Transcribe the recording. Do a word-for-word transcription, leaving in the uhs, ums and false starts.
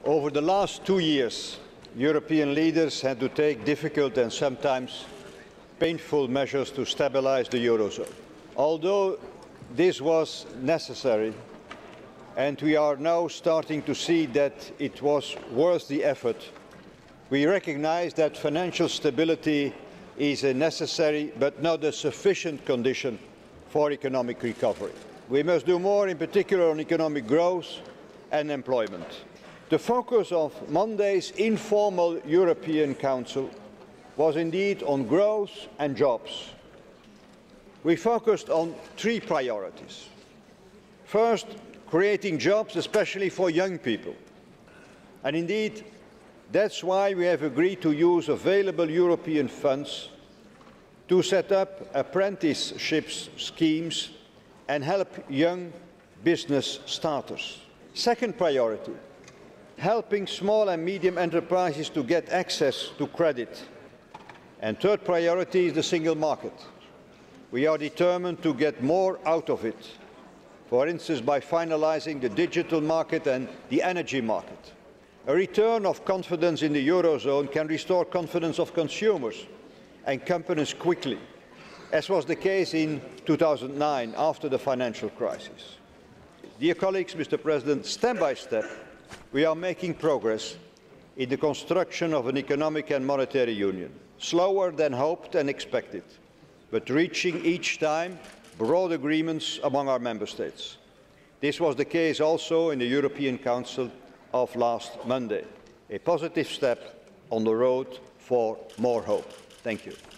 Over the last two years, European leaders had to take difficult and sometimes painful measures to stabilise the Eurozone. Although this was necessary, and we are now starting to see that it was worth the effort, we recognise that financial stability is a necessary but not a sufficient condition for economic recovery. We must do more, in particular on economic growth and employment. The focus of Monday's informal European Council was indeed on growth and jobs. We focused on three priorities. First, creating jobs, especially for young people. And indeed, that's why we have agreed to use available European funds to set up apprenticeship schemes and help young business starters. Second priority, helping small and medium enterprises to get access to credit. And third priority is the single market. We are determined to get more out of it, for instance by finalising the digital market and the energy market. A return of confidence in the Eurozone can restore confidence of consumers and companies quickly, as was the case in two thousand nine after the financial crisis. Dear colleagues, Mister President, step by step we are making progress in the construction of an economic and monetary union, slower than hoped and expected, but reaching each time broad agreements among our member states. This was the case also in the European Council of last Monday, a positive step on the road for more hope. Thank you.